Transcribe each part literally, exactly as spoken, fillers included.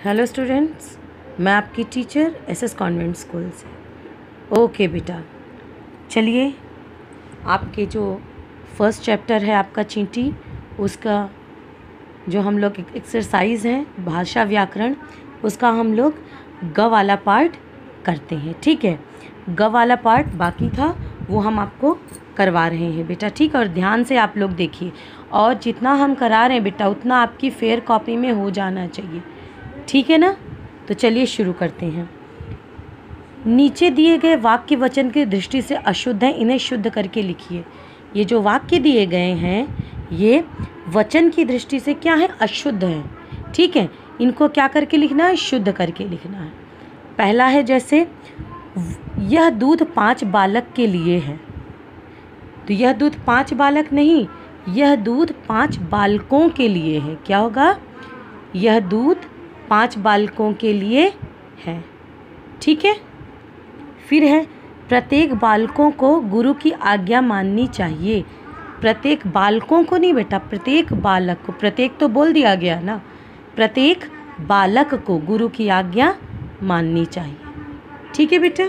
Hello students, मैं आपकी teacher SS convent school से। ओके बेटा, चलिए आपके जो फर्स्ट चैप्टर है आपका चींटी, उसका जो हम लोग एक्सरसाइज है भाषा व्याकरण, उसका हम लोग ग वाला पार्ट करते हैं। ठीक है, ग वाला पार्ट बाकी था वो हम आपको करवा रहे हैं बेटा। ठीक है, और ध्यान से आप लोग देखिए, और जितना हम करा रहे हैं बेटा उतना आपकी फेयर कॉपी में हो जाना चाहिए। ठीक है ना, तो चलिए शुरू करते हैं। नीचे दिए गए वाक्य वचन की दृष्टि से अशुद्ध हैं, इन्हें शुद्ध करके लिखिए। ये जो वाक्य दिए गए हैं ये वचन की दृष्टि से क्या है, अशुद्ध हैं। ठीक है, इनको क्या करके लिखना है, शुद्ध करके लिखना है। पहला है जैसे यह दूध पांच बालक के लिए है, तो यह दूध पांच बालक नहीं, यह दूध पांच बालकों के लिए है। क्या होगा, यह दूध पांच बालकों के लिए है। ठीक है, फिर है प्रत्येक बालकों को गुरु की आज्ञा माननी चाहिए। प्रत्येक बालकों को नहीं बेटा, प्रत्येक बालक को, प्रत्येक तो बोल दिया गया ना, प्रत्येक बालक को गुरु की आज्ञा माननी चाहिए। ठीक है बेटा,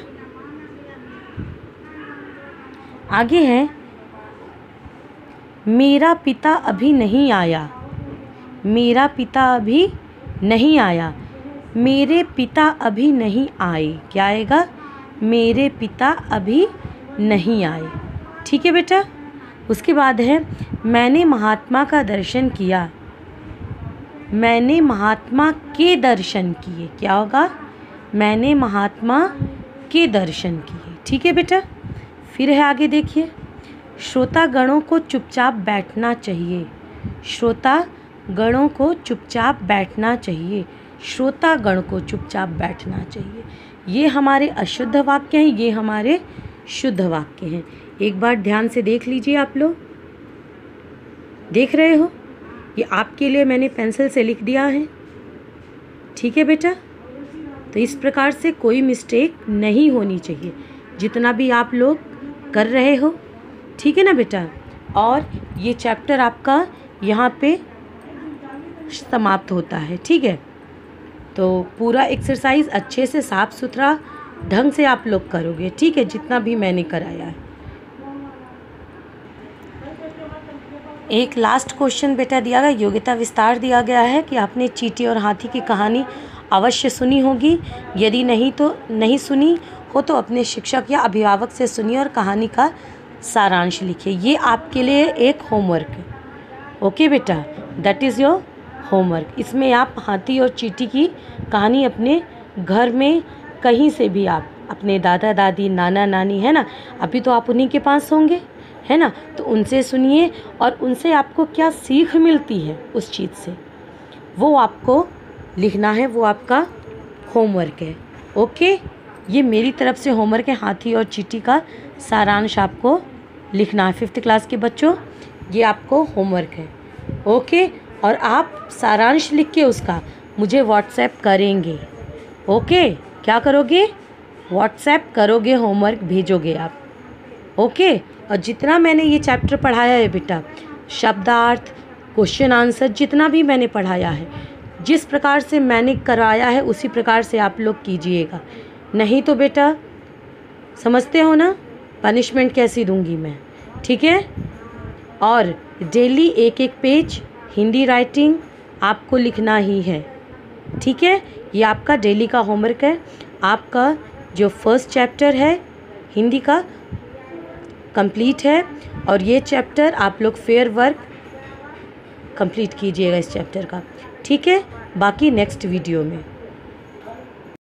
आगे है मेरा पिता अभी नहीं आया। मेरा पिता अभी नहीं आया, मेरे पिता अभी नहीं आए। क्या आएगा, मेरे पिता अभी नहीं आए। ठीक है बेटा, उसके बाद है मैंने महात्मा का दर्शन किया। मैंने महात्मा के दर्शन किए। क्या होगा, मैंने महात्मा के दर्शन किए। ठीक है बेटा, फिर है आगे देखिए, श्रोता गणों को चुपचाप बैठना चाहिए। श्रोता गणों को चुपचाप बैठना चाहिए। श्रोता गण को चुपचाप बैठना चाहिए। ये हमारे अशुद्ध वाक्य हैं, ये हमारे शुद्ध वाक्य हैं। एक बार ध्यान से देख लीजिए, आप लोग देख रहे हो, ये आपके लिए मैंने पेंसिल से लिख दिया है। ठीक है बेटा, तो इस प्रकार से कोई मिस्टेक नहीं होनी चाहिए जितना भी आप लोग कर रहे हो। ठीक है ना बेटा, और ये चैप्टर आपका यहाँ पे समाप्त होता है। ठीक है, तो पूरा एक्सरसाइज अच्छे से साफ सुथरा ढंग से आप लोग करोगे। ठीक है, जितना भी मैंने कराया है। एक लास्ट क्वेश्चन बेटा दिया गया, योग्यता विस्तार दिया गया है कि आपने चींटी और हाथी की कहानी अवश्य सुनी होगी। यदि नहीं तो नहीं सुनी हो तो अपने शिक्षक या अभिभावक से सुनिए और कहानी का सारांश लिखिए। ये आपके लिए एक होमवर्क है। ओके बेटा, दैट इज़ योर होमवर्क। इसमें आप हाथी और चींटी की कहानी अपने घर में कहीं से भी, आप अपने दादा दादी नाना नानी है ना, अभी तो आप उन्हीं के पास होंगे है ना, तो उनसे सुनिए और उनसे आपको क्या सीख मिलती है उस चीज़ से, वो आपको लिखना है। वो आपका होमवर्क है। ओके, ये मेरी तरफ से होमवर्क है, हाथी और चींटी का सारांश आपको लिखना है। फिफ्थ क्लास के बच्चों, ये आपको होमवर्क है। ओके, और आप सारांश लिख के उसका मुझे व्हाट्सएप करेंगे। ओके, क्या करोगे, व्हाट्सएप करोगे, होमवर्क भेजोगे आप। ओके, और जितना मैंने ये चैप्टर पढ़ाया है बेटा, शब्दार्थ, क्वेश्चन आंसर, जितना भी मैंने पढ़ाया है, जिस प्रकार से मैंने कराया है उसी प्रकार से आप लोग कीजिएगा। नहीं तो बेटा समझते हो ना पनिशमेंट कैसी दूंगी मैं। ठीक है, और डेली एक एक पेज हिंदी राइटिंग आपको लिखना ही है। ठीक है, ये आपका डेली का होमवर्क है। आपका जो फर्स्ट चैप्टर है हिंदी का कंप्लीट है, और ये चैप्टर आप लोग फेयर वर्क कंप्लीट कीजिएगा इस चैप्टर का। ठीक है, बाकी नेक्स्ट वीडियो में।